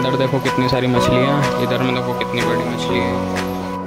अंदर देखो कितनी सारी मछलियाँ, इधर में देखो कितनी बड़ी मछली है।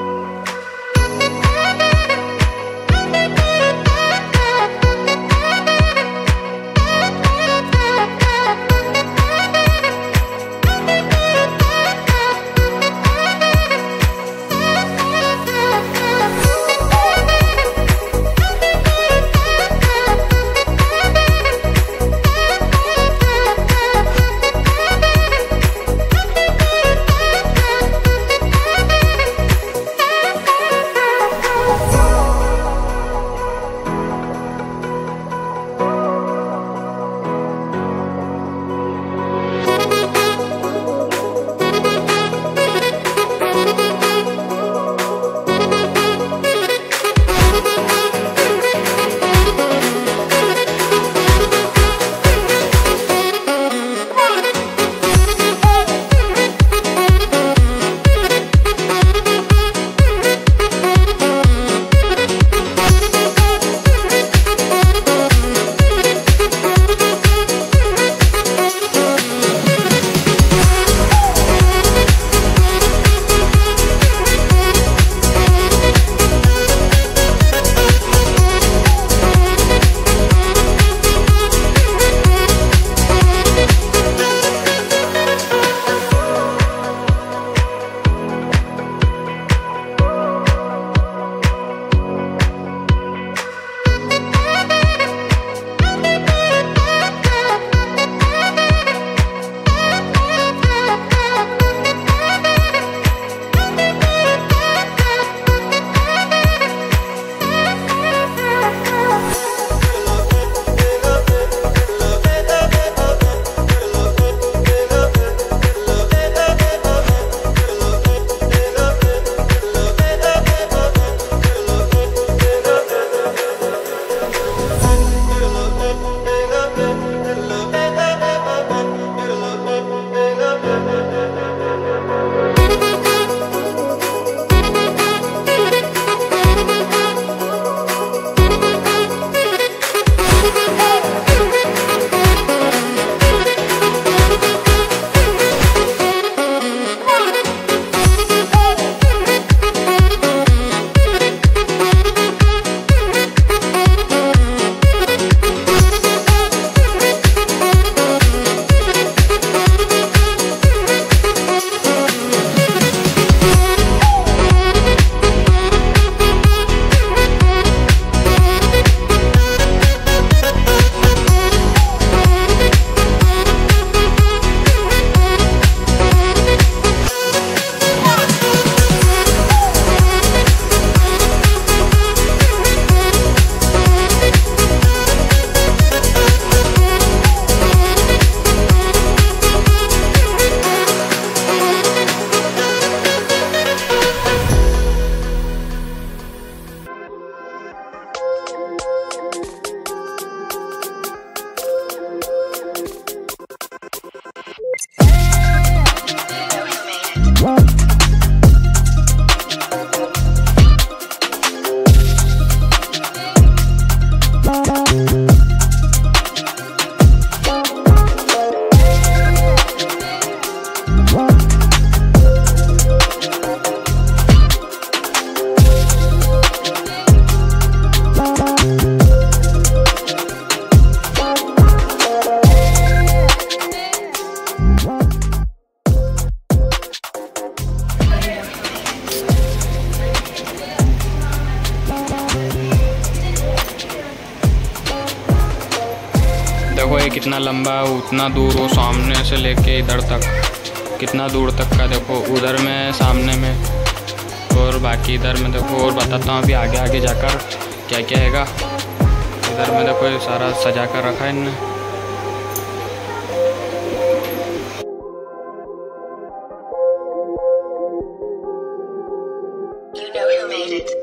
देखो ये कितना लंबा है, उतना दूर वो सामने से लेके इधर तक, कितना दूर तक का देखो, उधर में सामने में और बाकी इधर में देखो। और बताता हूँ अभी आगे आगे जाकर क्या क्या हैगा। इधर में देखो ये सारा सजा कर रखा है इनने। You know who made it.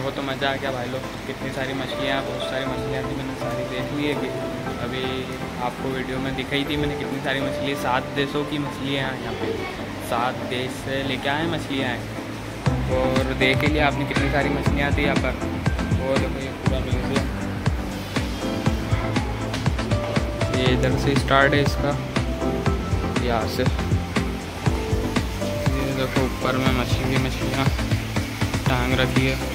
वो तो मज़ा आ गया भाई लोग, कितनी सारी मछलियाँ, बहुत सारी मछलियाँ थी, मैंने सारी देख ली है कि अभी आपको वीडियो में दिखाई थी मैंने कितनी सारी मछली। 7 देशों की मछलियाँ हैं यहाँ पे, 7 देश से लेके आए मछलियाँ हैं। और देख लिए आपने कितनी सारी मछलियाँ थी यहाँ पर। और देखो ये पूरा म्यूजियम, ये इधर से स्टार्ट है इसका, यहाँ से ये देखो ऊपर में मछलियाँ टांग रखी है।